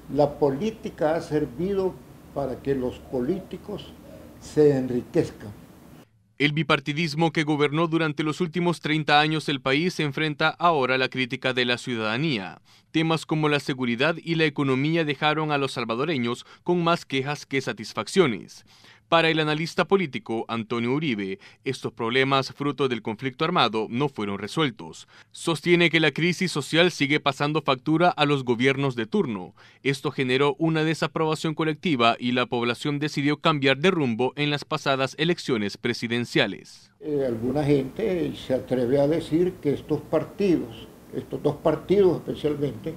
La política ha servido para que los políticos se enriquezcan. El bipartidismo que gobernó durante los últimos 30 años el país se enfrenta ahora a la crítica de la ciudadanía. Temas como la seguridad y la economía dejaron a los salvadoreños con más quejas que satisfacciones. Para el analista político Antonio Uribe, estos problemas fruto del conflicto armado no fueron resueltos. Sostiene que la crisis social sigue pasando factura a los gobiernos de turno. Esto generó una desaprobación colectiva y la población decidió cambiar de rumbo en las pasadas elecciones presidenciales. Alguna gente se atreve a decir que estos dos partidos especialmente,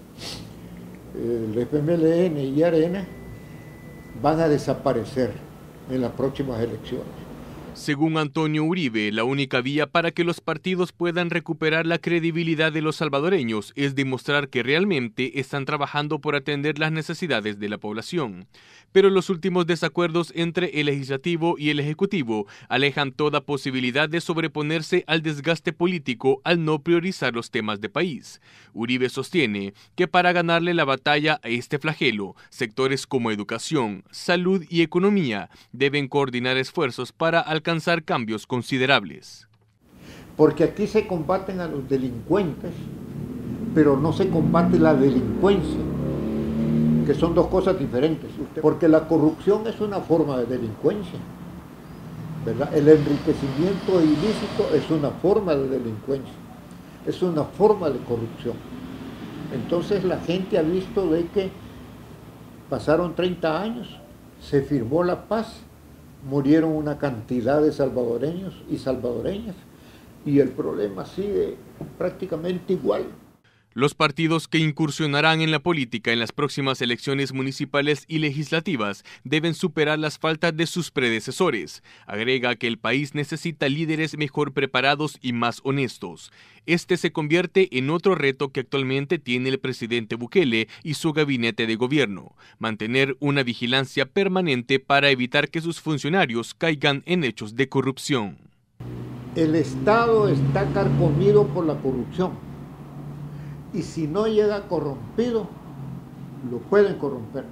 el FMLN y Arena, van a desaparecer en las próximas elecciones. Según Antonio Uribe, la única vía para que los partidos puedan recuperar la credibilidad de los salvadoreños es demostrar que realmente están trabajando por atender las necesidades de la población. Pero los últimos desacuerdos entre el legislativo y el ejecutivo alejan toda posibilidad de sobreponerse al desgaste político al no priorizar los temas de país. Uribe sostiene que para ganarle la batalla a este flagelo, sectores como educación, salud y economía deben coordinar esfuerzos para alcanzar cambios considerables. Porque aquí se combaten a los delincuentes, pero no se combate la delincuencia, que son dos cosas diferentes. Porque la corrupción es una forma de delincuencia, ¿verdad? El enriquecimiento ilícito es una forma de delincuencia, es una forma de corrupción. Entonces la gente ha visto de que pasaron 30 años, se firmó la paz, murieron una cantidad de salvadoreños y salvadoreñas y el problema sigue prácticamente igual. Los partidos que incursionarán en la política en las próximas elecciones municipales y legislativas deben superar las faltas de sus predecesores. Agrega que el país necesita líderes mejor preparados y más honestos. Este se convierte en otro reto que actualmente tiene el presidente Bukele y su gabinete de gobierno: mantener una vigilancia permanente para evitar que sus funcionarios caigan en hechos de corrupción. El Estado está carcomido por la corrupción. Y si no llega corrompido, lo pueden corromper.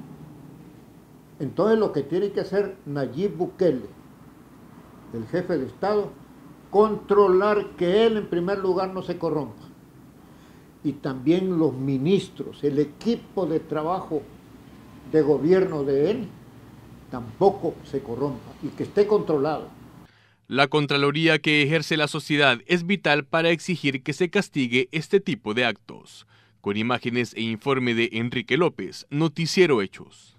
Entonces lo que tiene que hacer Nayib Bukele, el jefe de Estado, controlar que él en primer lugar no se corrompa. Y también los ministros, el equipo de trabajo de gobierno de él, tampoco se corrompa y que esté controlado. La Contraloría que ejerce la sociedad es vital para exigir que se castigue este tipo de actos. Con imágenes e informe de Enrique López, Noticiero Hechos.